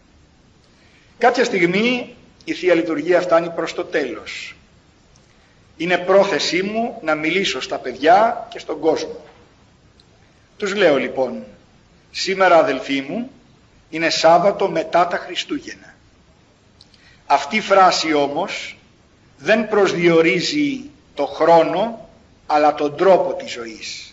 Κάποια στιγμή η Θεία Λειτουργία φτάνει προς το τέλος. Είναι πρόθεσή μου να μιλήσω στα παιδιά και στον κόσμο. Τους λέω λοιπόν, σήμερα αδελφοί μου, είναι Σάββατο μετά τα Χριστούγεννα. Αυτή η φράση όμως δεν προσδιορίζει το χρόνο, αλλά τον τρόπο της ζωής.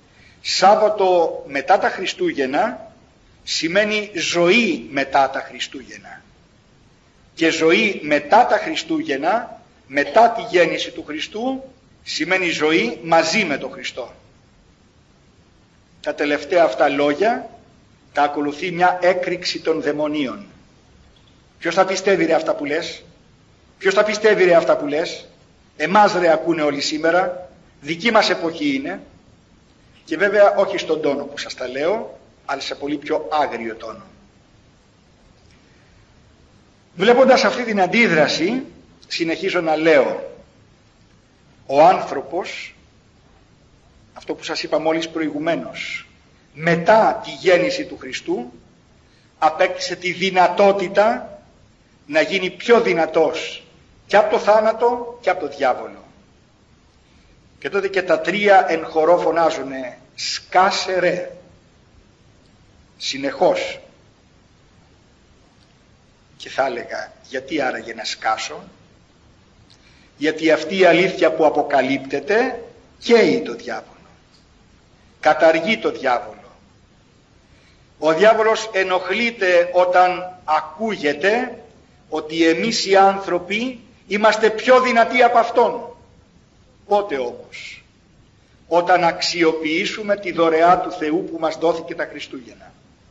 Σάββατο μετά τα Χριστούγεννα σημαίνει ζωή μετά τα Χριστούγεννα. Και ζωή μετά τα Χριστούγεννα, μετά τη γέννηση του Χριστού, σημαίνει ζωή μαζί με τον Χριστό. Τα τελευταία αυτά λόγια τα ακολουθεί μια έκρηξη των δαιμονίων. Ποιος θα πιστεύει ρε αυτά που λες? Ποιος θα πιστεύει ρε αυτά που λες? Εμάς ρε ακούνε όλοι σήμερα, δική μας εποχή είναι, και βέβαια όχι στον τόνο που σας τα λέω, αλλά σε πολύ πιο άγριο τόνο. Βλέποντας αυτή την αντίδραση, συνεχίζω να λέω, ο άνθρωπος, αυτό που σας είπα μόλις προηγουμένως, μετά τη γέννηση του Χριστού, απέκτησε τη δυνατότητα να γίνει πιο δυνατός και από το θάνατο και από το διάβολο. Και τότε και τα τρία εν χορό φωνάζουνε «Σκάσε ρε», συνεχώς. Και θα έλεγα, γιατί άραγε να σκάσω? Γιατί αυτή η αλήθεια που αποκαλύπτεται καίει το διάβολο, καταργεί το διάβολο. Ο διάβολος ενοχλείται όταν ακούγεται ότι εμείς οι άνθρωποι είμαστε πιο δυνατοί από αυτόν. Πότε όμως? Όταν αξιοποιήσουμε τη δωρεά του Θεού που μας δόθηκε τα Χριστούγεννα.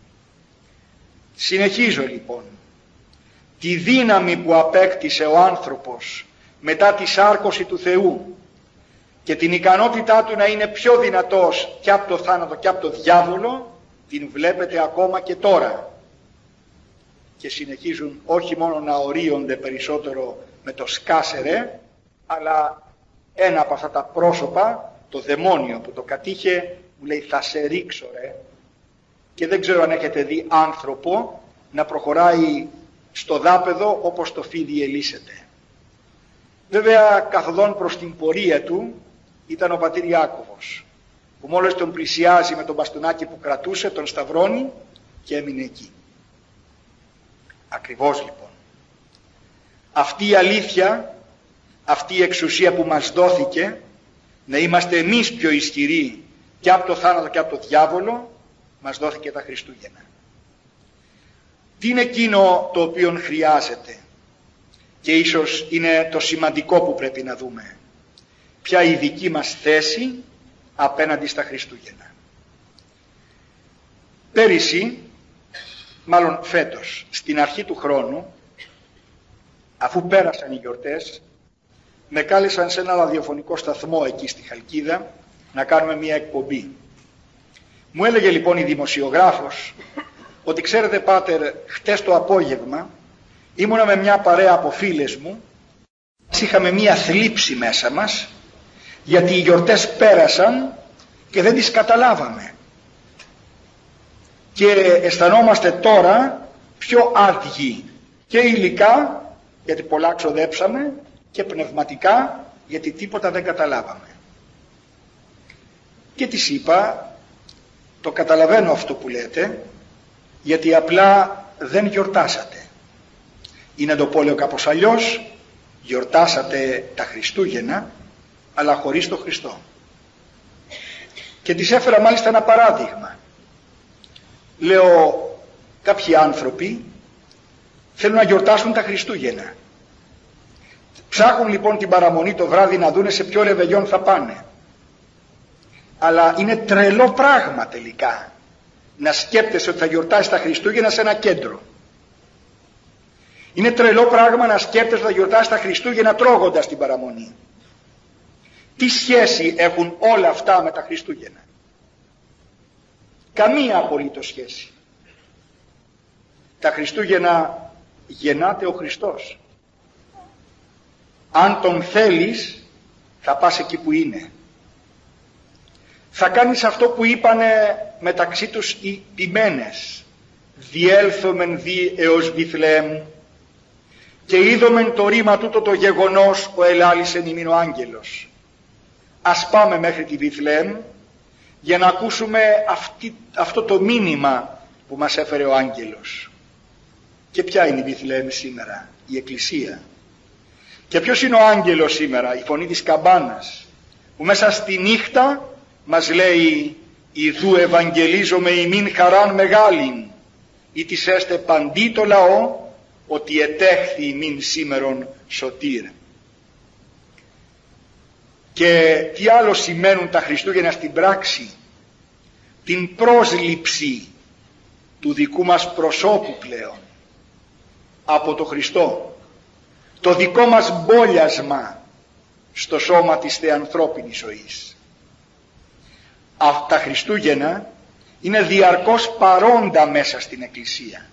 Συνεχίζω λοιπόν. Τη δύναμη που απέκτησε ο άνθρωπος μετά τη σάρκωση του Θεού και την ικανότητά του να είναι πιο δυνατός και από το θάνατο και από το διάβολο, την βλέπετε ακόμα και τώρα. Και συνεχίζουν όχι μόνο να ορίονται περισσότερο με το σκάσερε, αλλά ένα από αυτά τα πρόσωπα, το δαιμόνιο που το κατήχε, μου λέει θα σε ρίξω ρε. Και δεν ξέρω αν έχετε δει άνθρωπο να προχωράει στο δάπεδο όπως το φίδι ελύσεται. Βέβαια καθοδόν προς την πορεία του ήταν ο πατήρ Ιάκωβος, που μόλις τον πλησιάζει με τον μπαστούνάκι που κρατούσε, τον σταυρώνει και έμεινε εκεί. Ακριβώς λοιπόν αυτή η αλήθεια, αυτή η εξουσία που μας δόθηκε, να είμαστε εμείς πιο ισχυροί και από το θάνατο και από το διάβολο, μας δόθηκε τα Χριστούγεννα. Τι είναι εκείνο το οποίο χρειάζεται, και ίσως είναι το σημαντικό που πρέπει να δούμε, ποια η δική μας θέση απέναντι στα Χριστούγεννα. Πέρυσι, μάλλον φέτος, στην αρχή του χρόνου, αφού πέρασαν οι γιορτές, με κάλεσαν σε ένα ραδιοφωνικό σταθμό εκεί στη Χαλκίδα να κάνουμε μια εκπομπή. Μου έλεγε λοιπόν η δημοσιογράφος ότι ξέρετε πάτερ, χτες το απόγευμα ήμουνα με μια παρέα από φίλες μου, είχαμε μια θλίψη μέσα μας γιατί οι γιορτές πέρασαν και δεν τις καταλάβαμε και αισθανόμαστε τώρα πιο άδειοι και υλικά γιατί πολλά ξοδέψαμε και πνευματικά γιατί τίποτα δεν καταλάβαμε. Και της είπα, το καταλαβαίνω αυτό που λέτε, γιατί απλά δεν γιορτάσατε. Ή να το πω λέω κάπως αλλιώς, γιορτάσατε τα Χριστούγεννα αλλά χωρίς το Χριστό. Και της έφερα μάλιστα ένα παράδειγμα. Λέω, κάποιοι άνθρωποι θέλουν να γιορτάσουν τα Χριστούγεννα. Ψάχνουν λοιπόν την παραμονή το βράδυ να δούνε σε ποιο ρεβεγιόν θα πάνε. Αλλά είναι τρελό πράγμα τελικά να σκέπτεσαι ότι θα γιορτάσεις τα Χριστούγεννα σε ένα κέντρο. Είναι τρελό πράγμα να σκέπτεσαι ότι θα γιορτάσεις τα Χριστούγεννα τρώγοντας την παραμονή. Τι σχέση έχουν όλα αυτά με τα Χριστούγεννα? Καμία απολύτως σχέση. Τα Χριστούγεννα γεννάται ο Χριστός. Αν τον θέλεις θα πας εκεί που είναι. Θα κάνεις αυτό που είπανε μεταξύ τους οι ποιμένες. Διέλθομεν δι έως Βιθλεέμ και είδομεν το ρήμα τούτο το γεγονός ο ελάλησεν ημίν ο άγγελος. Ας πάμε μέχρι τη Βιθλεέμ για να ακούσουμε αυτή, αυτό το μήνυμα που μας έφερε ο άγγελος. Και ποια είναι η Βιθλεέμ σήμερα? Η Εκκλησία. Και ποιος είναι ο άγγελος σήμερα? Η φωνή της καμπάνας που μέσα στη νύχτα μας λέει «Ιδού ευαγγελίζομαι ημίν χαράν μεγάλην, ή της έστε παντί το λαό, ότι ετέχθη ημίν σήμερον σωτήρ». Και τι άλλο σημαίνουν τα Χριστούγεννα στην πράξη? Την πρόσληψη του δικού μας προσώπου πλέον από το Χριστό, το δικό μας μπόλιασμα στο σώμα της θεανθρώπινης ζωής. Αυτά τα Χριστούγεννα είναι διαρκώς παρόντα μέσα στην Εκκλησία.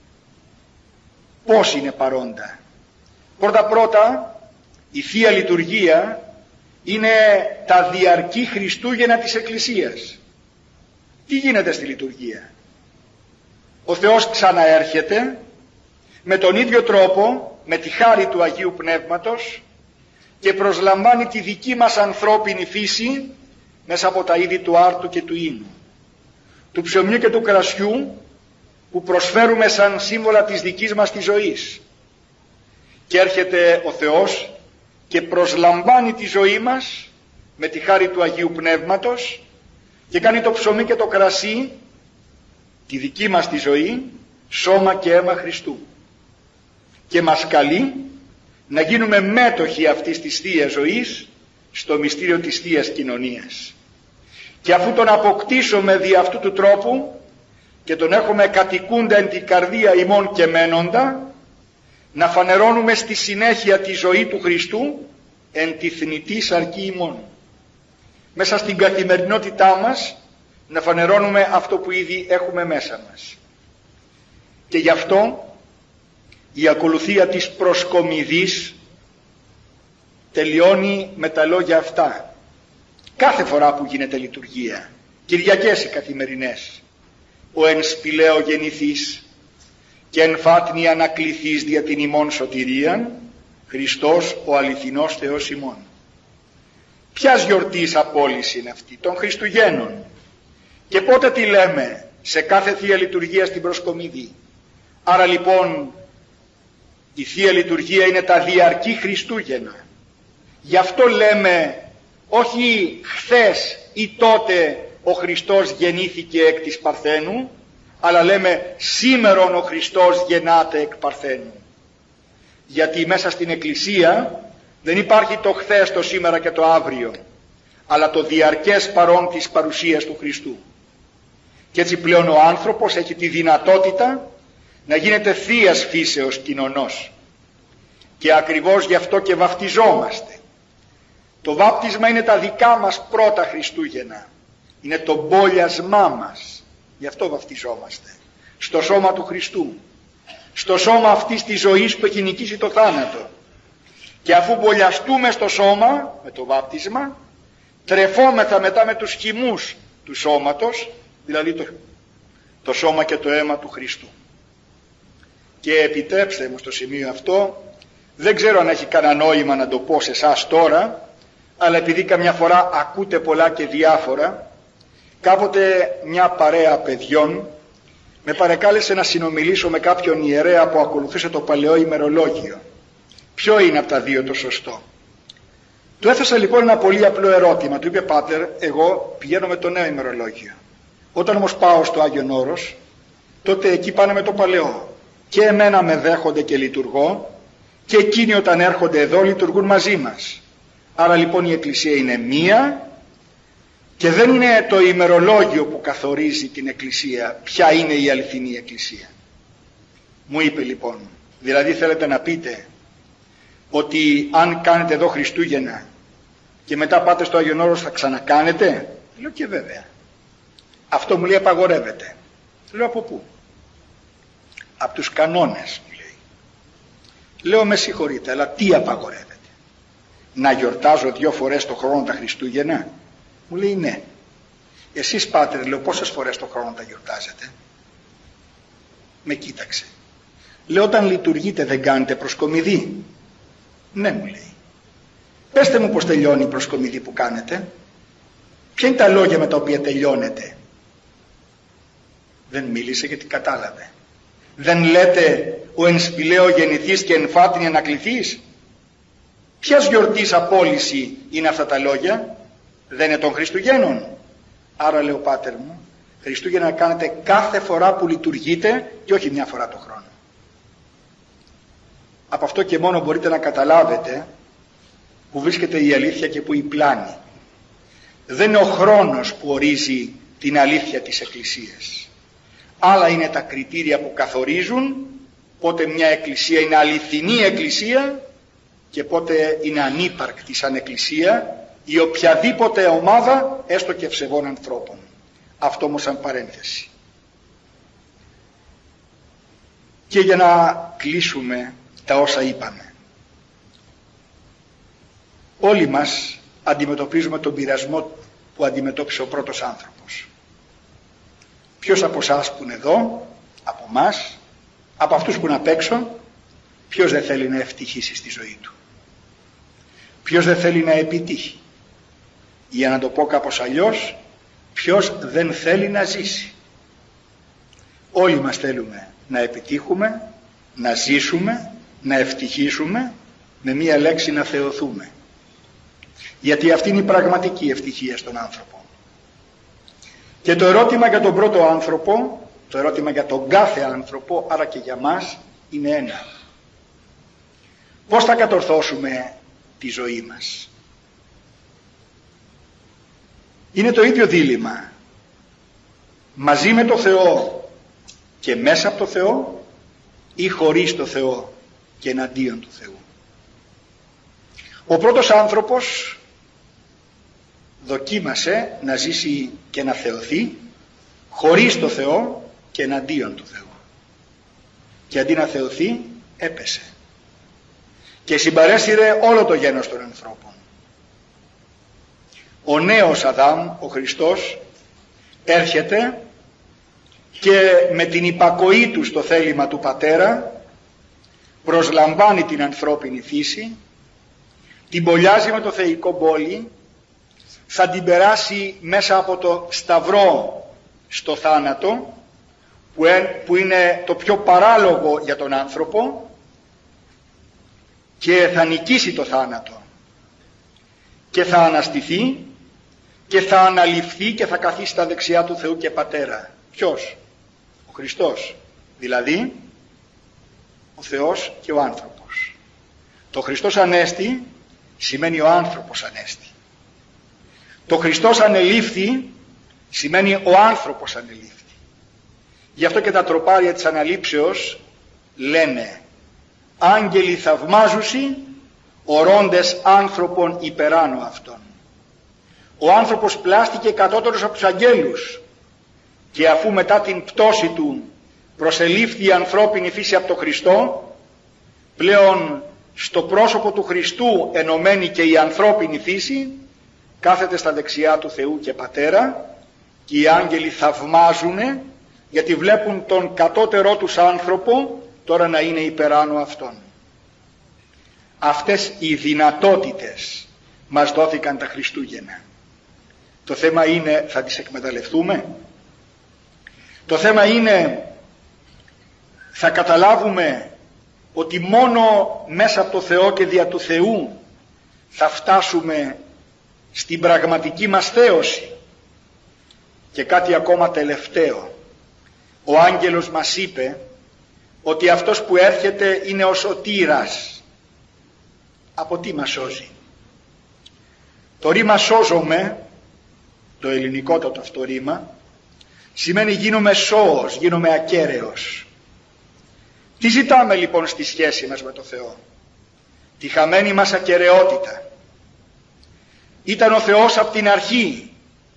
Πώς είναι παρόντα? Πρώτα πρώτα η Θεία Λειτουργία είναι τα διαρκή Χριστούγεννα της Εκκλησίας. Τι γίνεται στη λειτουργία? Ο Θεός ξαναέρχεται με τον ίδιο τρόπο, με τη χάρη του Αγίου Πνεύματος, και προσλαμβάνει τη δική μας ανθρώπινη φύση μέσα από τα είδη του άρτου και του ίνου, του ψωμιού και του κρασιού που προσφέρουμε σαν σύμβολα της δικής μας της ζωής. Και έρχεται ο Θεός και προσλαμβάνει τη ζωή μας με τη χάρη του Αγίου Πνεύματος και κάνει το ψωμί και το κρασί, τη δική μας τη ζωή, σώμα και αίμα Χριστού, και μας καλεί να γίνουμε μέτοχοι αυτής της Θείας ζωής στο μυστήριο της Θείας Κοινωνίας. Και αφού τον αποκτήσουμε δι' αυτού του τρόπου και τον έχουμε κατοικούντα εν την καρδία ημών και μένοντα, να φανερώνουμε στη συνέχεια τη ζωή του Χριστού εν τη θνητή σαρκή ημών. Μέσα στην καθημερινότητά μας να φανερώνουμε αυτό που ήδη έχουμε μέσα μας. Και γι' αυτό η ακολουθία της προσκομιδής τελειώνει με τα λόγια αυτά. Κάθε φορά που γίνεται λειτουργία, Κυριακές οι καθημερινές, ο εν σπηλαίο γεννηθείς και εν φάτνη ανακληθείς δια την ημών σωτηρίαν, Χριστός ο αληθινός Θεός ημών. Ποιας γιορτής απόλυση είναι αυτή? Των Χριστουγέννων. Και πότε τη λέμε? Σε κάθε Θεία Λειτουργία στην Προσκομιδή. Άρα λοιπόν η Θεία Λειτουργία είναι τα διαρκή Χριστούγεννα. Γι' αυτό λέμε όχι χθες ή τότε ο Χριστός γεννήθηκε εκ της Παρθένου, αλλά λέμε σήμερον ο Χριστός γεννάται εκ Παρθένου. Γιατί μέσα στην Εκκλησία δεν υπάρχει το χθες, το σήμερα και το αύριο, αλλά το διαρκές παρόν της παρουσίας του Χριστού. Και έτσι πλέον ο άνθρωπος έχει τη δυνατότητα να γίνεται θείας φύσεως κοινωνός. Και ακριβώς γι' αυτό και βαφτιζόμαστε. Το βάπτισμα είναι τα δικά μας πρώτα Χριστούγεννα. Είναι το μπόλιασμά μας. Γι' αυτό βαφτιζόμαστε. Στο σώμα του Χριστού. Στο σώμα αυτής της ζωής που έχει νικήσει το θάνατο. Και αφού μπολιαστούμε στο σώμα με το βάπτισμα, τρεφόμεθα μετά με τους χυμούς του σώματος, δηλαδή το, το σώμα και το αίμα του Χριστού. Και επιτρέψτε μου στο σημείο αυτό, δεν ξέρω αν έχει κανένα νόημα να το πω σε εσάς τώρα, αλλά επειδή καμιά φορά ακούτε πολλά και διάφορα, κάποτε μια παρέα παιδιών με παρεκάλεσε να συνομιλήσω με κάποιον ιερέα που ακολουθούσε το παλαιό ημερολόγιο. Ποιο είναι από τα δύο το σωστό? Του έθεσα λοιπόν ένα πολύ απλό ερώτημα. Του είπε, πάτερ, εγώ πηγαίνω με το νέο ημερολόγιο. Όταν όμως πάω στο Άγιον Όρος, τότε εκεί πάνε με το παλαιό. Και εμένα με δέχονται και λειτουργώ, και εκείνοι όταν έρχονται εδώ λειτουργούν μαζί μας. Άρα λοιπόν η Εκκλησία είναι μία και δεν είναι το ημερολόγιο που καθορίζει την Εκκλησία ποια είναι η αληθινή Εκκλησία. Μου είπε λοιπόν, δηλαδή θέλετε να πείτε ότι αν κάνετε εδώ Χριστούγεννα και μετά πάτε στο Άγιον Όρος θα ξανακάνετε? Λέω και βέβαια. Αυτό μου λέει απαγορεύεται. Λέω από πού? Από τους κανόνες, μου λέει. Λέω με συγχωρείτε, αλλά τι απαγορεύεται? Να γιορτάζω δύο φορές το χρόνο τα Χριστούγεννα? Μου λέει ναι. Εσείς πάτερ, λέω, πόσες φορές το χρόνο τα γιορτάζετε? Με κοίταξε. Λέω, όταν λειτουργείτε δεν κάνετε προσκομιδή? Ναι, μου λέει. Πέστε μου πως τελειώνει η προσκομιδή που κάνετε. Ποια είναι τα λόγια με τα οποία τελειώνετε? Δεν μίλησε γιατί κατάλαβε. Δεν λέτε ο εν σπηλαίο γεννηθείς και εν φάτινη ανακληθείς? Ποιας γιορτής απόλυση είναι αυτά τα λόγια? Δεν είναι των Χριστουγέννων? Άρα λέω, πάτερ μου, Χριστούγεννα κάνετε κάθε φορά που λειτουργείτε και όχι μια φορά το χρόνο. Από αυτό και μόνο μπορείτε να καταλάβετε που βρίσκεται η αλήθεια και που η πλάνη. Δεν είναι ο χρόνος που ορίζει την αλήθεια της Εκκλησίας. Άλλα είναι τα κριτήρια που καθορίζουν πότε μια Εκκλησία είναι αληθινή Εκκλησία και πότε είναι ανύπαρκτη σαν Εκκλησία ή οποιαδήποτε ομάδα έστω και ευσεβών ανθρώπων. Αυτό όμως σαν παρένθεση. Και για να κλείσουμε τα όσα είπαμε. Όλοι μας αντιμετωπίζουμε τον πειρασμό που αντιμετώπισε ο πρώτος άνθρωπος. Ποιος από εσάς που είναι εδώ, από μας, από αυτούς που είναι απ' έξω, ποιος δεν θέλει να ευτυχήσει στη ζωή του? Ποιος δεν θέλει να επιτύχει? Για να το πω κάπως αλλιώς, ποιος δεν θέλει να ζήσει? Όλοι μας θέλουμε να επιτύχουμε, να ζήσουμε, να ευτυχήσουμε, με μία λέξη να θεωθούμε. Γιατί αυτή είναι η πραγματική ευτυχία στον άνθρωπο. Και το ερώτημα για τον πρώτο άνθρωπο, το ερώτημα για τον κάθε άνθρωπο, άρα και για μας, είναι ένα. Πώς θα κατορθώσουμε τη ζωή μας? Είναι το ίδιο δίλημμα. Μαζί με το Θεό και μέσα από το Θεό ή χωρίς το Θεό και εναντίον του Θεού. Ο πρώτος άνθρωπος δοκίμασε να ζήσει και να θεωθεί χωρίς το Θεό και εναντίον του Θεού. Και αντί να θεωθεί έπεσε. Και συμπαρέσυρε όλο το γένος των ανθρώπων. Ο νέος Αδάμ, ο Χριστός, έρχεται και με την υπακοή του στο θέλημα του Πατέρα προσλαμβάνει την ανθρώπινη φύση, την μπολιάζει με το θεϊκό μπόλι θα την περάσει μέσα από το σταυρό στο θάνατο, που είναι το πιο παράλογο για τον άνθρωπο, και θα νικήσει το θάνατο και θα αναστηθεί και θα αναληφθεί και θα καθίσει στα δεξιά του Θεού και Πατέρα. Ποιος? Ο Χριστός, δηλαδή ο Θεός και ο άνθρωπος. Το Χριστός Ανέστη σημαίνει ο άνθρωπος Ανέστη. Το Χριστός ανελήφθη σημαίνει ο άνθρωπος ανελήφθη. Γι' αυτό και τα τροπάρια της αναλήψεως λένε άγγελοι θαυμάζουσι, ορώντες άνθρωπον υπεράνω αυτών. Ο άνθρωπος πλάστηκε κατώτερος από τους αγγέλους, και αφού μετά την πτώση του προσελήφθη η ανθρώπινη φύση από τον Χριστό, πλέον στο πρόσωπο του Χριστού ενωμένη και η ανθρώπινη φύση, κάθεται στα δεξιά του Θεού και Πατέρα, και οι άγγελοι θαυμάζουνε γιατί βλέπουν τον κατώτερό τους άνθρωπο τώρα να είναι υπεράνω αυτών. Αυτές οι δυνατότητες μας δόθηκαν τα Χριστούγεννα. Το θέμα είναι, θα τις εκμεταλλευτούμε? Το θέμα είναι, θα καταλάβουμε ότι μόνο μέσα από το Θεό και δια του Θεού θα φτάσουμε στην πραγματική μας θέωση? Και κάτι ακόμα τελευταίο. Ο άγγελος μας είπε ότι αυτός που έρχεται είναι ο σωτήρας. Από τι μας σώζει? Το ρήμα σώζομαι, το ελληνικότατο αυτό ρήμα, σημαίνει γίνομαι σώος, γίνομαι ακέραιος. Τι ζητάμε λοιπόν στη σχέση μας με το Θεό? Τη χαμένη μας ακεραιότητα. Ήταν ο Θεός από την αρχή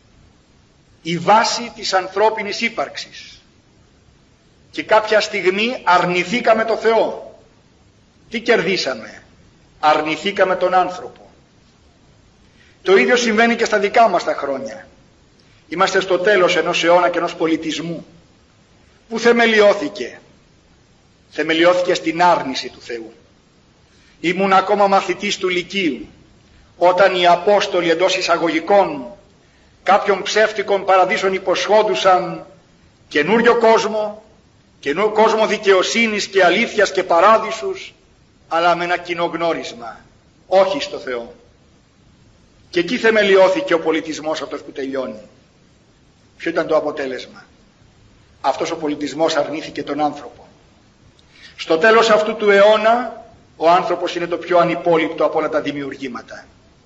η βάση της ανθρώπινης ύπαρξης, και κάποια στιγμή αρνηθήκαμε το Θεό. Τι κερδίσαμε? Αρνηθήκαμε τον άνθρωπο. Το ίδιο συμβαίνει και στα δικά μας τα χρόνια. Είμαστε στο τέλος ενός αιώνα και ενός πολιτισμού που θεμελιώθηκε θεμελιώθηκε στην άρνηση του Θεού. Ήμουν ακόμα μαθητής του Λυκείου όταν οι Απόστολοι εντός εισαγωγικών κάποιων ψεύτικων παραδείσων υποσχόντουσαν καινούριο κόσμο, καινούριο κόσμο δικαιοσύνης και αλήθειας και παράδεισους, αλλά με ένα κοινό γνώρισμα, όχι στο Θεό. Και εκεί θεμελιώθηκε ο πολιτισμός αυτός που τελειώνει. Ποιο ήταν το αποτέλεσμα? Αυτός ο πολιτισμός αρνήθηκε τον άνθρωπο. Στο τέλος αυτού του αιώνα ο άνθρωπος είναι το πιο ανυπόλοιπτο από όλα τα δημιουργήματα.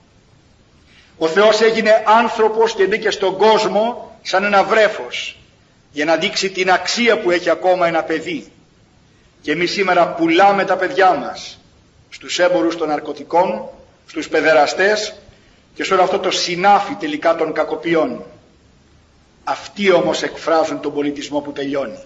Ο Θεός έγινε άνθρωπος και μπήκε στον κόσμο σαν ένα βρέφος για να δείξει την αξία που έχει ακόμα ένα παιδί. Και εμείς σήμερα πουλάμε τα παιδιά μας στους έμπορους των ναρκωτικών, στους παιδεραστές και σε όλο αυτό το συνάφι τελικά των κακοποιών. Αυτοί όμως εκφράζουν τον πολιτισμό που τελειώνει.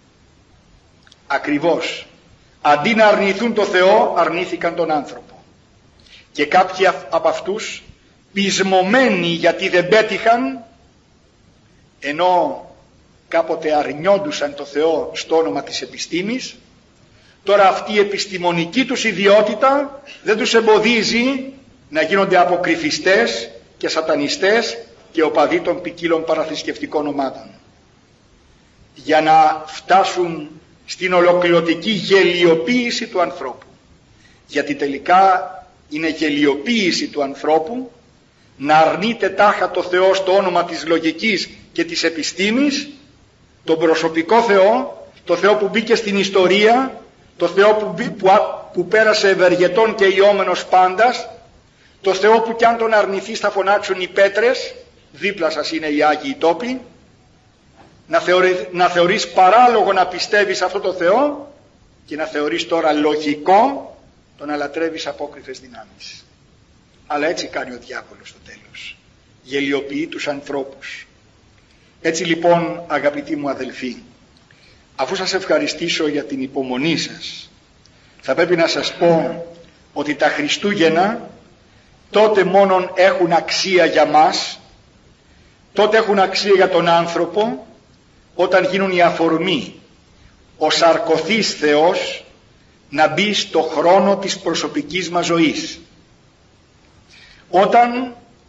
Ακριβώς. Αντί να αρνηθούν το Θεό, αρνήθηκαν τον άνθρωπο. Και κάποιοι από αυτούς, πεισμωμένοι γιατί δεν πέτυχαν, ενώ κάποτε αρνιόντουσαν το Θεό στο όνομα της επιστήμης, τώρα αυτή η επιστημονική τους ιδιότητα δεν τους εμποδίζει να γίνονται αποκρυφιστές και σατανιστές και οπαδοί των ποικίλων παραθρησκευτικών ομάδων, για να φτάσουν στην ολοκληρωτική γελιοποίηση του ανθρώπου. Γιατί τελικά είναι γελιοποίηση του ανθρώπου να αρνείται τάχα το Θεό στο όνομα της λογικής και της επιστήμης, τον προσωπικό Θεό, το Θεό που μπήκε στην ιστορία, το Θεό που, μπή, που, που πέρασε ευεργετών και ιόμενος πάντας, το Θεό που κι αν τον αρνηθείς θα φωνάξουν οι πέτρες, δίπλα σας είναι οι Άγιοι τόποι. Να, θεωρεί, να θεωρείς παράλογο να πιστεύεις αυτό το Θεό και να θεωρείς τώρα λογικό το να λατρεύεις απόκριφες δυνάμεις. Αλλά έτσι κάνει ο διάβολος στο τέλος. Γελιοποιεί τους ανθρώπους. Έτσι λοιπόν, αγαπητοί μου αδελφοί, αφού σας ευχαριστήσω για την υπομονή σας, θα πρέπει να σας πω ότι τα Χριστούγεννα τότε μόνον έχουν αξία για μας, τότε έχουν αξία για τον άνθρωπο, όταν γίνουν η αφορμή ο σαρκωθής Θεός να μπει στο χρόνο της προσωπικής μας ζωής. Όταν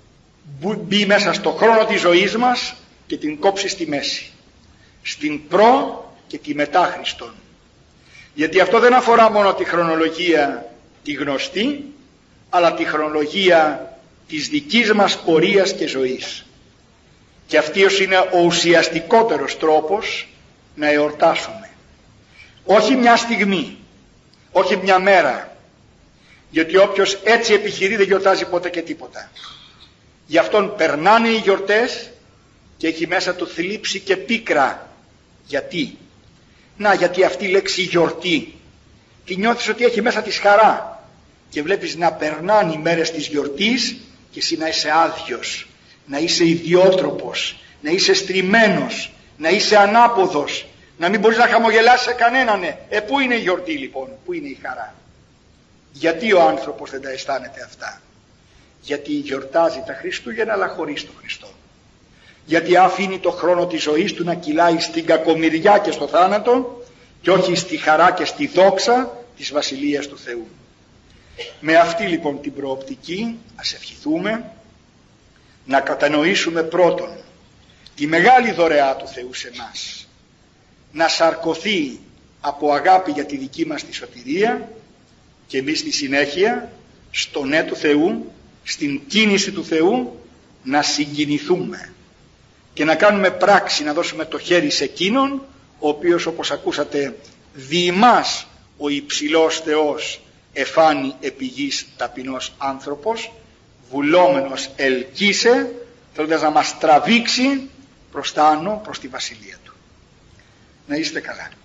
μπει μέσα στο χρόνο της ζωής μας και την κόψει στη μέση, στην προ και τη μετά Χριστόν. Γιατί αυτό δεν αφορά μόνο τη χρονολογία τη γνωστή, αλλά τη χρονολογία της δικής μας πορείας και ζωής. Και αυτός είναι ο ουσιαστικότερος τρόπος να εορτάσουμε. Όχι μια στιγμή, όχι μια μέρα, γιατί όποιος έτσι επιχειρεί δεν γιορτάζει ποτέ και τίποτα. Γι' αυτόν περνάνε οι γιορτές και έχει μέσα του θλίψη και πίκρα. Γιατί? Να, γιατί αυτή η λέξη γιορτή τη νιώθεις ότι έχει μέσα της χαρά και βλέπεις να περνάνε οι μέρες της γιορτής και εσύ να είσαι άδειος, να είσαι ιδιότροπος, να είσαι στριμμένος, να είσαι ανάποδος, να μην μπορείς να χαμογελάσεις σε κανέναν. Ε, πού είναι η γιορτή λοιπόν, πού είναι η χαρά? Γιατί ο άνθρωπος δεν τα αισθάνεται αυτά? Γιατί γιορτάζει τα Χριστούγεννα αλλά χωρίς τον Χριστό. Γιατί αφήνει το χρόνο της ζωής του να κυλάει στην κακομοιριά και στο θάνατο και όχι στη χαρά και στη δόξα της Βασιλείας του Θεού. Με αυτή λοιπόν την προοπτική ας ευχηθούμε να κατανοήσουμε πρώτον τη μεγάλη δωρεά του Θεού σε μας, να σαρκωθεί από αγάπη για τη δική μας τη σωτηρία και εμείς στη συνέχεια στο ναι του Θεού, στην κίνηση του Θεού να συγκινηθούμε και να κάνουμε πράξη, να δώσουμε το χέρι σε εκείνον ο οποίος, όπως ακούσατε, δι' ημάς ο υψηλός Θεός εφάνει επί γης ταπεινός άνθρωπος, βουλόμενος ελκύσε, θέλοντας να μας τραβήξει προς τα άνω, προς τη βασιλεία του. Να είστε καλά.